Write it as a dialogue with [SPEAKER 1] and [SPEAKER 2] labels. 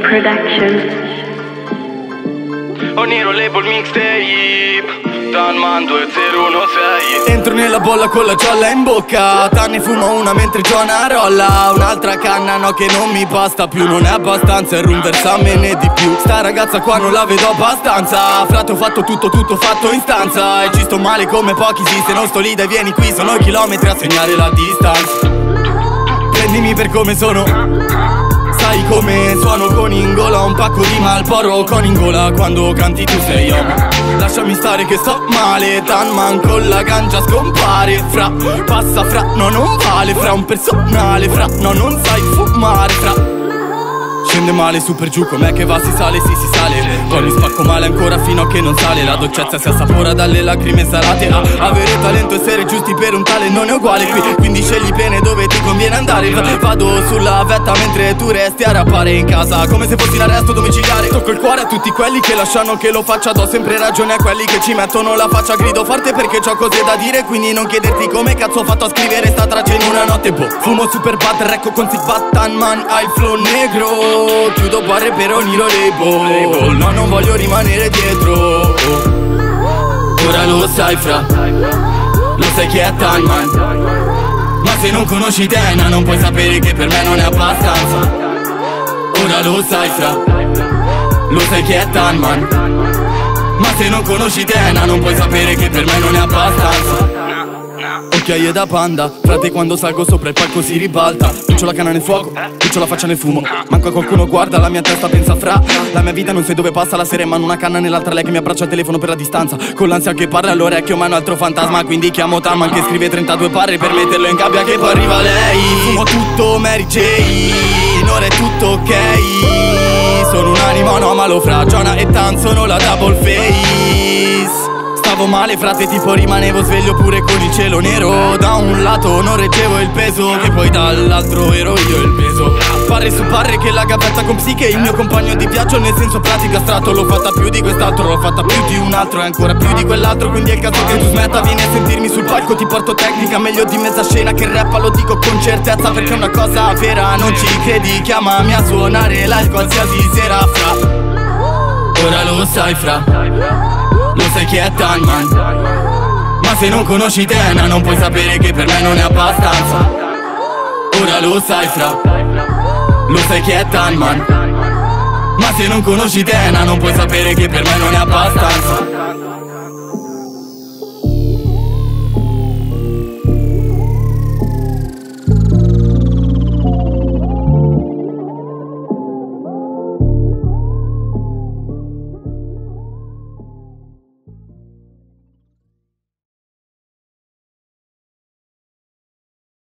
[SPEAKER 1] Production.
[SPEAKER 2] Oniro Label Mixtape Tanman 2016.
[SPEAKER 3] Entro nella bolla con la gialla in bocca, Tanne fumo una mentre Giona rolla. Un'altra canna no che non mi basta più, non è abbastanza, il rum versamene di più. Sta ragazza qua non la vedo abbastanza, frate ho fatto tutto fatto in stanza. E ci sto male come pochi sì, se non sto lì dai vieni qui, sono chilometri a segnare la distanza. Prendimi per come sono, sai come suono con in gola, un pacco di Malboro con in gola quando canti tu sei io. Lasciami stare che sto male, Tanman con la ganja scompare. Fra, passa fra, no non vale, fra un personale, fra, no non sai fumare, fra. Scende male su per giù, com'è che va si sale, sì si sale. Poi mi spacco male ancora fino a che non sale. La dolcezza si assapora dalle lacrime salate. Avere talento e essere giusti per un tale non è uguale qui, quindi scegli bene dove ti conviene andare. Vado sulla vetta mentre tu resti a rappare in casa, come se fossi l'arresto domiciliare. Tocco il cuore a tutti quelli che lasciano che lo faccia, do sempre ragione a quelli che ci mettono la faccia. Grido forte perché c'ho cose da dire, quindi non chiederti come cazzo ho fatto a scrivere sta traccia in una notte. Boh, fumo super bad, recco con Zig Tanman, hai il flow negro. Chiudo barre per Oniro Label, no non voglio rimanere dietro. Ora lo sai fra, lo sai chi è Tanman, ma se non conosci Tena non puoi sapere che per me non è abbastanza. Ora lo sai fra, lo sai chi è Tanman, ma se non conosci Tena non puoi sapere che per me non è abbastanza. Occhiaie da panda, frate quando salgo sopra il palco si ribalta. C'ho la canna nel fuoco, c'ho la faccia nel fumo, manco a qualcuno guarda, la mia testa pensa fra. La mia vita non sai dove passa la sera in mano una canna, nell'altra lei che mi abbraccia il telefono per la distanza. Con l'ansia che parla all'orecchio ma un altro fantasma, quindi chiamo Tanman che scrive 32 parre per metterlo in gabbia che poi arriva lei. Fumo tutto Mary J, ora è tutto ok. Sono un'anima anomalo fra Giona e Tan, sono la double face. Stavo male frate tipo rimanevo sveglio pure con il cielo nero. Da un lato non reggevo il peso, che poi dall'altro ero io il peso. Parre su parre che la gavetta con psiche, il mio compagno di viaggio nel senso pratico astratto. L'ho fatta più di quest'altro, l'ho fatta più di un altro e ancora più di quell'altro. Quindi è il caso che tu smetta, vieni a sentirmi sul palco, ti porto tecnica meglio di mezza scena che rappa, lo dico con certezza perché è una cosa vera. Non ci credi, chiamami a suonare live qualsiasi sera fra. Ora lo sai fra, lo sai chi è Tanman, ma se non conosci Tena non puoi sapere che per me non è abbastanza. Ora lo sai fra, lo sai chi è Tanman, ma se non conosci Tena non puoi sapere che per me non è abbastanza.